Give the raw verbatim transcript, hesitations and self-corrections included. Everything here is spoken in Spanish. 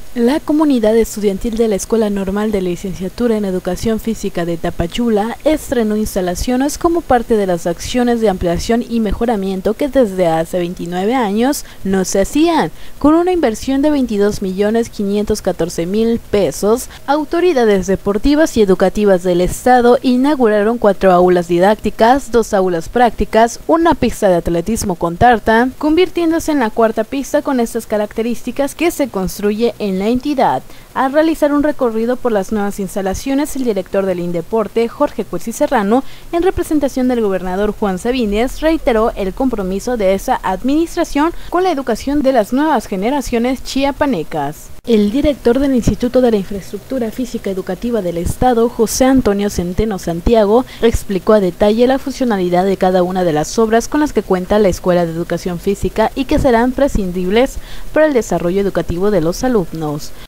La comunidad estudiantil de la Escuela Normal de Licenciatura en Educación Física de Tapachula estrenó instalaciones como parte de las acciones de ampliación y mejoramiento que desde hace veintinueve años no se hacían. Con una inversión de veintidós millones quinientos catorce mil pesos, autoridades deportivas y educativas del estado inauguraron cuatro aulas didácticas, dos aulas prácticas, una pista de atletismo con tarta, convirtiéndose en la cuarta pista con estas características que se construye en la entidad. Al realizar un recorrido por las nuevas instalaciones, el director del Indeporte, Jorge Cuetzi Serrano, en representación del gobernador Juan Sabines, reiteró el compromiso de esa administración con la educación de las nuevas generaciones chiapanecas. El director del Instituto de la Infraestructura Física Educativa del Estado, José Antonio Centeno Santiago, explicó a detalle la funcionalidad de cada una de las obras con las que cuenta la Escuela de Educación Física y que serán prescindibles para el desarrollo educativo de los alumnos.